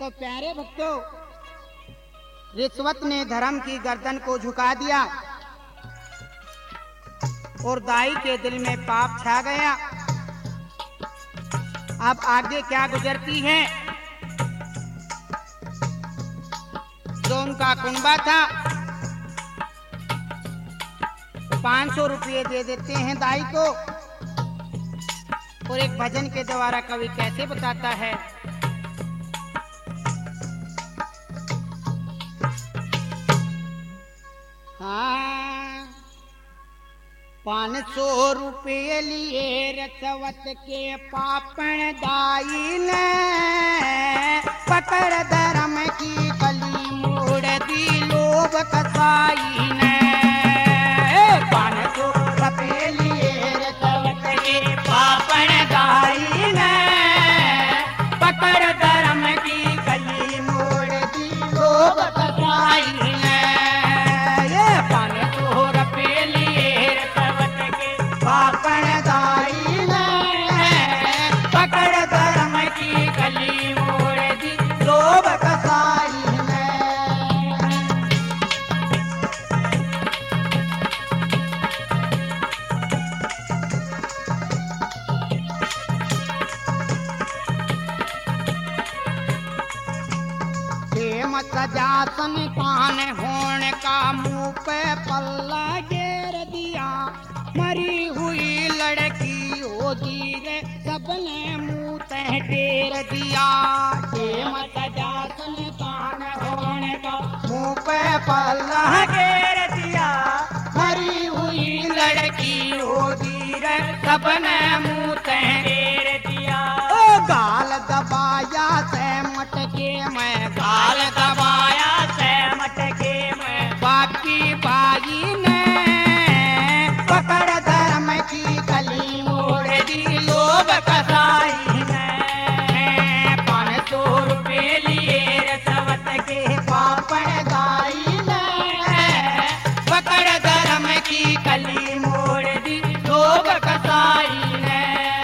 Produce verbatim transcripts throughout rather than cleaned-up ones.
तो प्यारे भक्तों, रिश्वत ने धर्म की गर्दन को झुका दिया और दाई के दिल में पाप छा गया। अब आगे क्या गुजरती है। जो उनका कुंबा था पांच सौ रुपये दे देते हैं दाई को, और एक भजन के द्वारा कवि कैसे बताता है। हाँ, पाँच सौ रुपये लिए रसवत के पापण दाई ने, पकड़ धर्म की कली मोड़ दी लोभ कसाई ने। पाँच सौ रुपये लिए रसवत के पापण दाई ने, पकड़ धर्म की कली मोड़ दी लोभ कसाई ने। पापण दाई ने, पकड़ धर्म की कली मोड़ दी लोभ कसाई ने। हेम सजा संतान होने का मुंह पे पल्ला घेर दिया, मरी हुई लड़की हो धीरे सबने मुंह तह टेर दिया। हेम सजा संतान होने का मुंह पे पल्ला घेर दिया, मरी हुई लड़की हो धीरे सबने मुंह तह टेर दिया। ओ गाल दबाया से मटके मैं, गाल दबाया से मटके मैं, बाकी बाई ने पकड़ धर्म की कली मोड़ दी लोभ कसाई ने। पाँच सौ रुपये लिए रसवत के पापण दाई ने, पकड़ धर्म की कली मोड़ दी लोभ कसाई ने।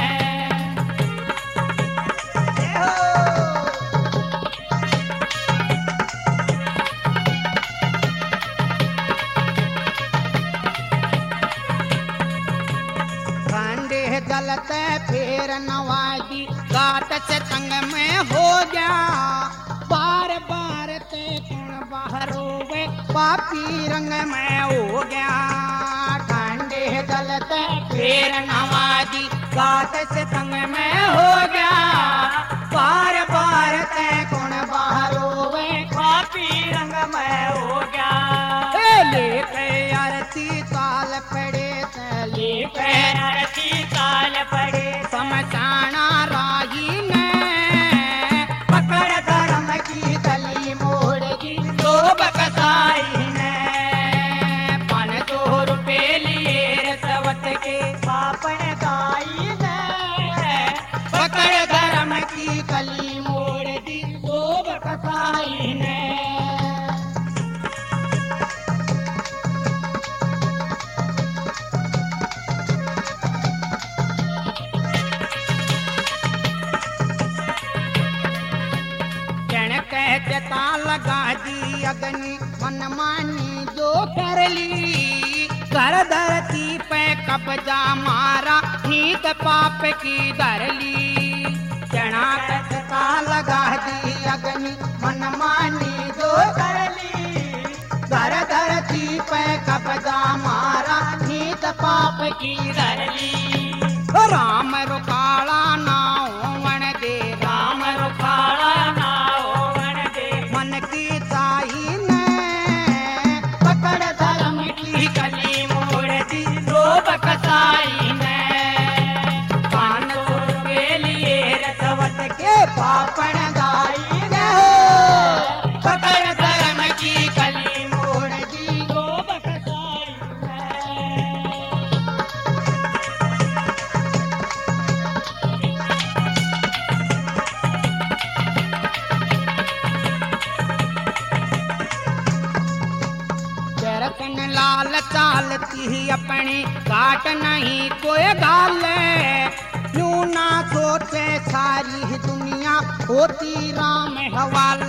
जलते फिर नवाजी गात से तंग में हो गया, बार बार ते कौन बाहर होवे पापी रंग में हो गया। ठंडे जलते फिर नवाजी गात से तंग में हो गया, बार बार ते कौन बाहर होवे पापी रंग में हो गया। लेके आरती ताल पड़े, लेके आरती ताल पड़े समझाना राही ने, पकड़ धर्म की कली मोड़ दी लोभ कसाई ने। पाँच सौ रुपये लिए रसवत के पापण दाई ने, पकड़ धर्म की कली मोड़ दी लोभ कसाई ने। कहता लगा दी अग्नि मनमानी जो कर ली, कर धरती पे कब्जा मारा नीत पाप की धर ली। चढ़ा कहता लगा दी अग्नि मनमानी जो कर ली, कर धरती पे कब्जा मारा नीत पाप की धर ली। राम रुकाला ना होवन दे, राम रुकाला ना की ताई ने, पकड़ धर्म की कली मोड़ दी लोभ कसाई ने। पाँच सौ रुपये लिए रसवत के पापण दाई ने, पकड़ धर्म की कली मोड़ दी लोभ कसाई ने। लाल चालती अपनी काट नहीं कोई गाल, यूं ना सोचे सारी दुनिया होती राम हवाले।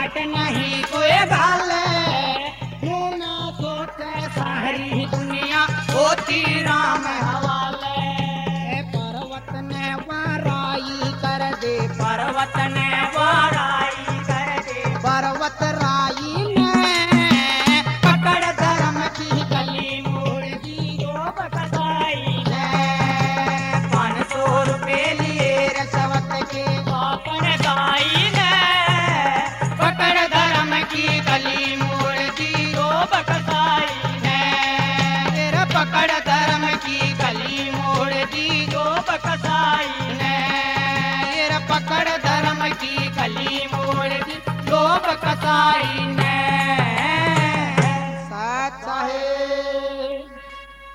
घट नहीं कोई गाल ना सोचे सारी दुनिया होती राम हवाले पर्वत ने वाराई कर दे पर्वत ने वाराई कर दे पर्वत राई ने पकड़ धर्म की गली मोड़ दी रोब कसाई ने पाँच सौ रुपए लिए रसवत के पकड़ गाई ने पकड़ धर्म की गली मोड़ दी रोब कसाई ने तेरा पकड़ धर्म की गली मोड़ दी रोब कसाई ने तेरा पकड़ धर्म की गली मोड़ दी रोब कसाई